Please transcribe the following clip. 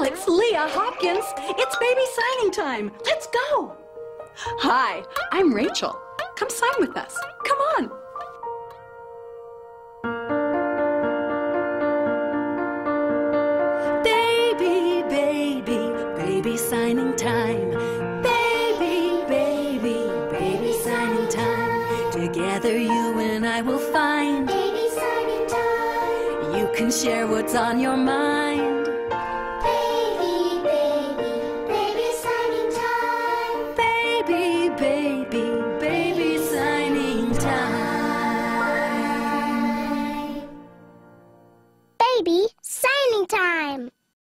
Alex, Leah, Hopkins, it's baby signing time. Let's go. Hi, I'm Rachel. Come sign with us. Come on. Baby, baby, baby signing time. Baby, baby, baby signing time. Together you and I will find baby signing time. You can share what's on your mind.